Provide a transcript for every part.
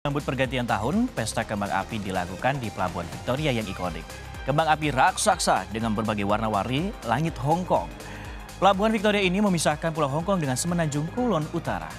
Sambut pergantian tahun, pesta kembang api dilakukan di Pelabuhan Victoria yang ikonik. Kembang api raksasa dengan berbagai warna-warni langit Hong Kong. Pelabuhan Victoria ini memisahkan Pulau Hong Kong dengan semenanjung Kulon Utara.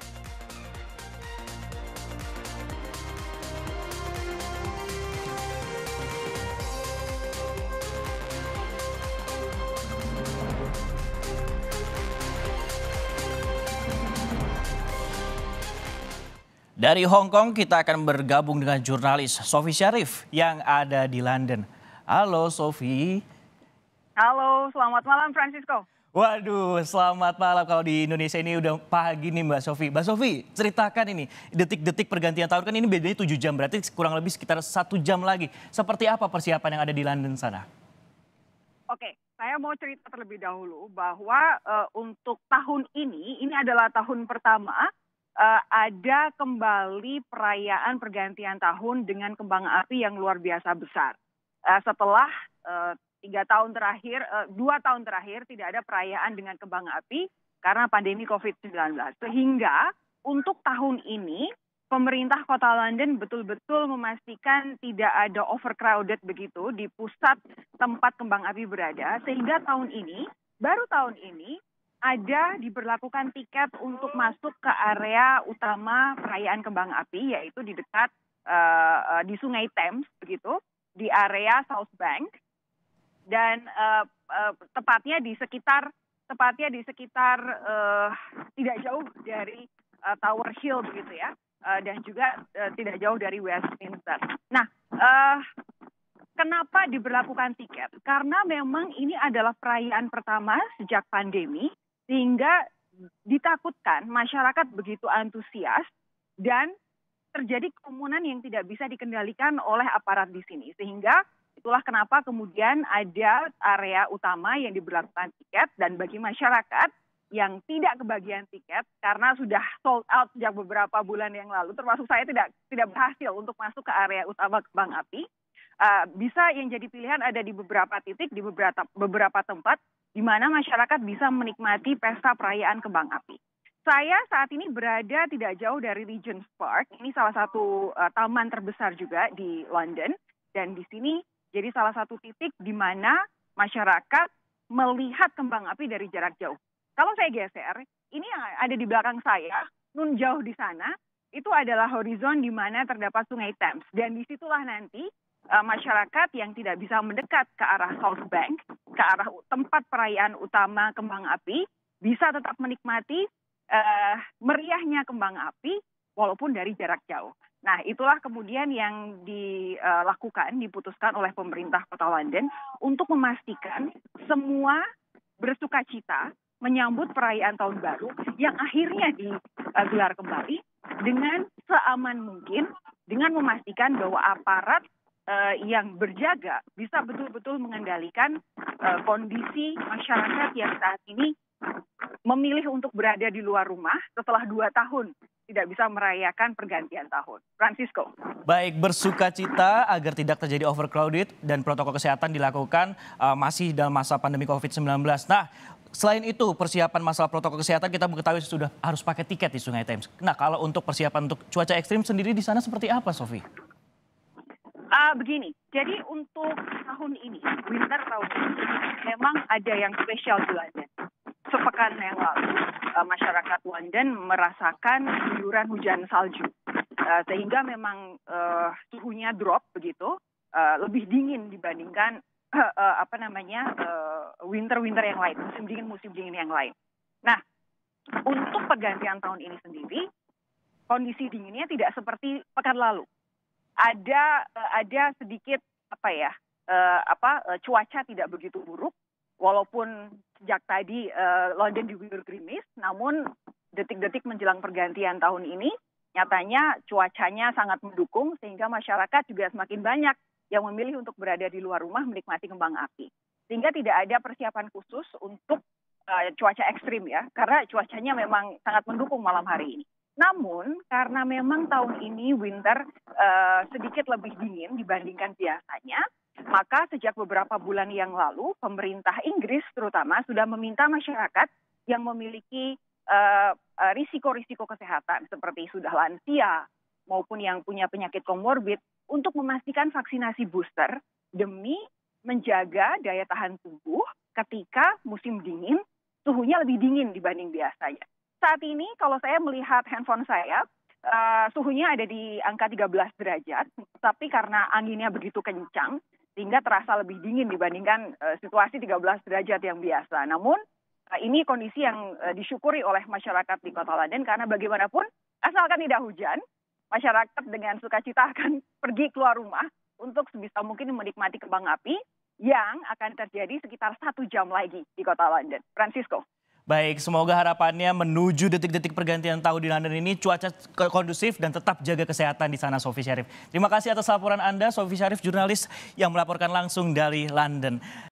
Dari Hong Kong kita akan bergabung dengan jurnalis Sofi Syarif yang ada di London. Halo Sofi. Halo, selamat malam Francisco. Waduh, selamat malam. Kalau di Indonesia ini udah pagi nih Mbak Sofi. Mbak Sofi, ceritakan ini, detik-detik pergantian tahun kan ini bedanya 7 jam, berarti kurang lebih sekitar 1 jam lagi. Seperti apa persiapan yang ada di London sana? Oke, saya mau cerita terlebih dahulu bahwa untuk tahun ini adalah tahun pertama ada kembali perayaan pergantian tahun dengan kembang api yang luar biasa besar. Setelah 2 tahun terakhir tidak ada perayaan dengan kembang api karena pandemi COVID-19. Sehingga untuk tahun ini pemerintah Kota London betul-betul memastikan tidak ada overcrowded begitu di pusat tempat kembang api berada. Sehingga baru tahun ini ada diberlakukan tiket untuk masuk ke area utama perayaan kembang api, yaitu di dekat di Sungai Thames begitu, di area South Bank, dan tepatnya di sekitar tidak jauh dari Tower Hill begitu ya, dan juga tidak jauh dari Westminster. Nah, kenapa diberlakukan tiket? Karena memang ini adalah perayaan pertama sejak pandemi, sehingga ditakutkan masyarakat begitu antusias dan terjadi kerumunan yang tidak bisa dikendalikan oleh aparat di sini. Sehingga itulah kenapa kemudian ada area utama yang diberlakukan tiket, dan bagi masyarakat yang tidak kebagian tiket karena sudah sold out sejak beberapa bulan yang lalu, termasuk saya tidak berhasil untuk masuk ke area utama kembang api. Bisa yang jadi pilihan ada di beberapa titik, di beberapa tempat di mana masyarakat bisa menikmati pesta perayaan kembang api. Saya saat ini berada tidak jauh dari Regent's Park. Ini salah satu taman terbesar juga di London, dan di sini jadi salah satu titik di mana masyarakat melihat kembang api dari jarak jauh. Kalau saya geser, ini yang ada di belakang saya, nun jauh di sana, itu adalah horizon di mana terdapat Sungai Thames, dan disitulah nanti masyarakat yang tidak bisa mendekat ke arah South Bank, ke arah tempat perayaan utama kembang api, bisa tetap menikmati meriahnya kembang api walaupun dari jarak jauh. Nah, itulah kemudian yang diputuskan oleh pemerintah Kota London untuk memastikan semua bersukacita menyambut perayaan tahun baru yang akhirnya digelar kembali dengan seaman mungkin, dengan memastikan bahwa aparat yang berjaga bisa betul-betul mengendalikan kondisi masyarakat yang saat ini memilih untuk berada di luar rumah setelah 2 tahun tidak bisa merayakan pergantian tahun. Francisco. Baik, bersukacita agar tidak terjadi overcrowded dan protokol kesehatan dilakukan masih dalam masa pandemi COVID-19. Nah, selain itu persiapan masalah protokol kesehatan kita mengetahui sudah harus pakai tiket di Sungai Thames. Nah, kalau untuk persiapan untuk cuaca ekstrim sendiri di sana seperti apa, Sofi? Begini, jadi untuk tahun ini, winter tahun ini, memang ada yang spesial di London. Sepekan yang lalu, masyarakat London merasakan guyuran hujan salju. Sehingga memang suhunya drop begitu, lebih dingin dibandingkan winter yang lain, musim dingin yang lain. Nah, untuk pergantian tahun ini sendiri, kondisi dinginnya tidak seperti pekan lalu. Ada sedikit cuaca tidak begitu buruk, walaupun sejak tadi London diguyur gerimis, namun detik-detik menjelang pergantian tahun ini nyatanya cuacanya sangat mendukung, sehingga masyarakat juga semakin banyak yang memilih untuk berada di luar rumah menikmati kembang api. Sehingga tidak ada persiapan khusus untuk cuaca ekstrim ya, karena cuacanya memang sangat mendukung malam hari ini. Namun karena memang tahun ini winter sedikit lebih dingin dibandingkan biasanya, maka sejak beberapa bulan yang lalu pemerintah Inggris terutama sudah meminta masyarakat yang memiliki risiko-risiko kesehatan seperti sudah lansia, maupun yang punya penyakit komorbid untuk memastikan vaksinasi booster demi menjaga daya tahan tubuh ketika musim dingin, suhunya lebih dingin dibanding biasanya. Saat ini kalau saya melihat handphone saya, suhunya ada di angka 13 derajat, tapi karena anginnya begitu kencang, sehingga terasa lebih dingin dibandingkan situasi 13 derajat yang biasa. Namun ini kondisi yang disyukuri oleh masyarakat di Kota London karena bagaimanapun asalkan tidak hujan, masyarakat dengan sukacita akan pergi keluar rumah untuk sebisa mungkin menikmati kembang api yang akan terjadi sekitar 1 jam lagi di Kota London. Francisco. Baik, semoga harapannya menuju detik-detik pergantian tahun di London ini cuaca kondusif dan tetap jaga kesehatan di sana, Sofi Syarif. Terima kasih atas laporan Anda, Sofi Syarif, jurnalis yang melaporkan langsung dari London.